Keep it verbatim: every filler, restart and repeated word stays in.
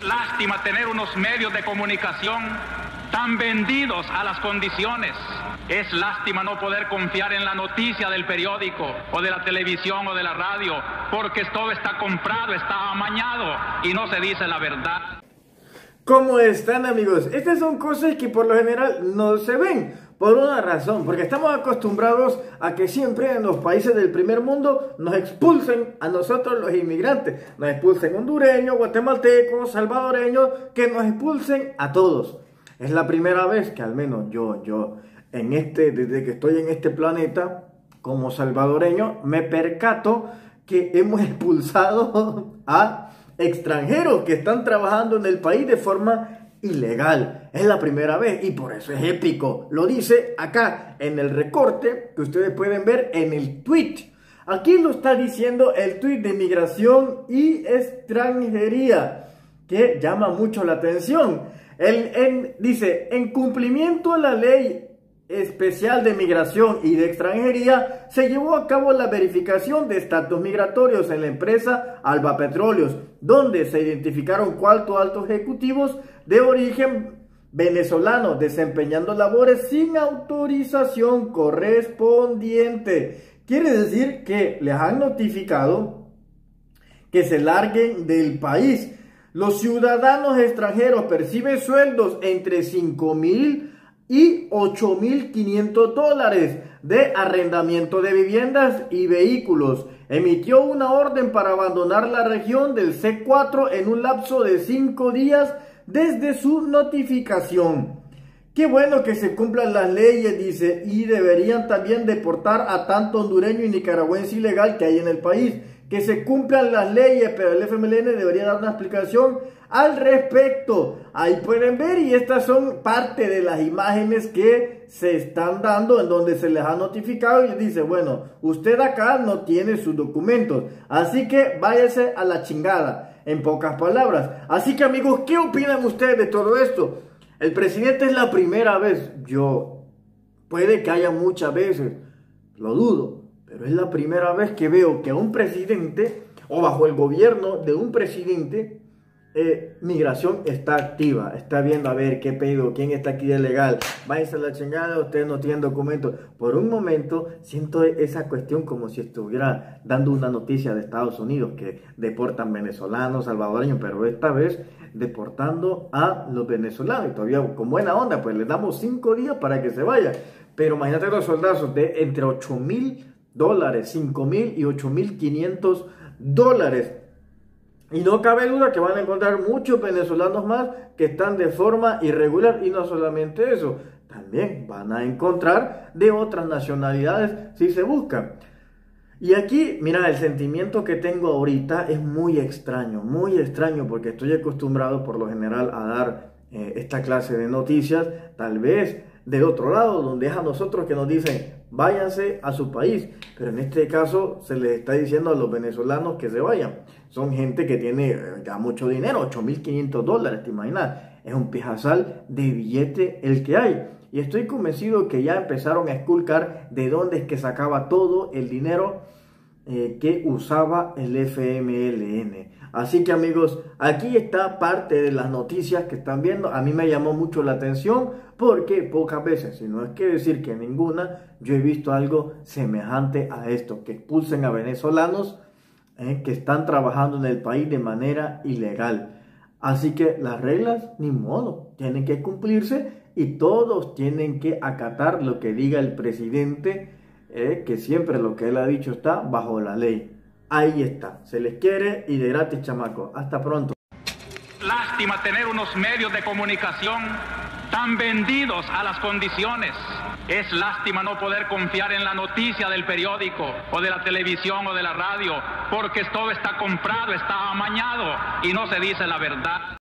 Lástima tener unos medios de comunicación tan vendidos a las condiciones. Es lástima no poder confiar en la noticia del periódico o de la televisión o de la radio, porque todo está comprado, está amañado y no se dice la verdad. ¿Cómo están, amigos? Estas son cosas que por lo general no se ven, por una razón, porque estamos acostumbrados a que siempre en los países del primer mundo nos expulsen a nosotros los inmigrantes, nos expulsen hondureños, guatemaltecos, salvadoreños, que nos expulsen a todos. Es la primera vez que al menos yo, yo, en este, desde que estoy en este planeta, como salvadoreño, me percato que hemos expulsado a extranjeros que están trabajando en el país de forma ilegal. Es la primera vez y por eso es épico. Lo dice acá en el recorte que ustedes pueden ver en el tweet. Aquí lo está diciendo el tweet de Migración y Extranjería, que llama mucho la atención. Él, él dice: en cumplimiento a la ley especial de migración y de extranjería, se llevó a cabo la verificación de estatus migratorios en la empresa Alba Petróleos, donde se identificaron cuatro altos ejecutivos de origen venezolano desempeñando labores sin autorización correspondiente. Quiere decir que les han notificado que se larguen del país. Los ciudadanos extranjeros perciben sueldos entre cinco mil y ocho mil quinientos dólares de arrendamiento de viviendas y vehículos. Emitió una orden para abandonar la región del C cuatro en un lapso de cinco días desde su notificación. Qué bueno que se cumplan las leyes, dice, y deberían también deportar a tanto hondureño y nicaragüense ilegal que hay en el país. Que se cumplan las leyes, pero el F M L N debería dar una explicación al respecto. Ahí pueden ver, y estas son parte de las imágenes que se están dando en donde se les ha notificado y les dice: bueno, usted acá no tiene sus documentos, así que váyase a la chingada, en pocas palabras. Así que, amigos, ¿qué opinan ustedes de todo esto? El presidente es la primera vez, yo, puede que haya muchas veces, lo dudo, pero es la primera vez que veo que a un presidente, o bajo el gobierno de un presidente, eh, migración está activa, está viendo a ver qué pedo, quién está aquí de legal, váyanse a la chingada, ustedes no tienen documentos. Por un momento siento esa cuestión como si estuviera dando una noticia de Estados Unidos, que deportan venezolanos, salvadoreños, pero esta vez deportando a los venezolanos, y todavía con buena onda, pues les damos cinco días para que se vayan. Pero imagínate los soldados de entre ocho mil dólares, cinco mil y ocho mil quinientos dólares. Y no cabe duda que van a encontrar muchos venezolanos más que están de forma irregular. Y no solamente eso, también van a encontrar de otras nacionalidades si se buscan. Y aquí, mira, el sentimiento que tengo ahorita es muy extraño, muy extraño, porque estoy acostumbrado por lo general a dar eh, esta clase de noticias, tal vez del otro lado, donde es a nosotros que nos dicen: váyanse a su país, pero en este caso se les está diciendo a los venezolanos que se vayan. Son gente que tiene ya mucho dinero, ocho mil quinientos dólares, te imaginas, es un pijazal de billete el que hay. Y estoy convencido que ya empezaron a esculcar de dónde es que sacaba todo el dinero eh, que usaba el F M L N. Así que, amigos, aquí está parte de las noticias que están viendo. A mí me llamó mucho la atención porque pocas veces, si no es que decir que ninguna, yo he visto algo semejante a esto, que expulsen a venezolanos eh, que están trabajando en el país de manera ilegal. Así que las reglas, ni modo, tienen que cumplirse y todos tienen que acatar lo que diga el presidente, eh, que siempre lo que él ha dicho está bajo la ley. Ahí está, se les quiere y de gratis, chamaco. Hasta pronto. Lástima tener unos medios de comunicación tan vendidos a las condiciones. Es lástima no poder confiar en la noticia del periódico o de la televisión o de la radio, porque todo está comprado, está amañado y no se dice la verdad.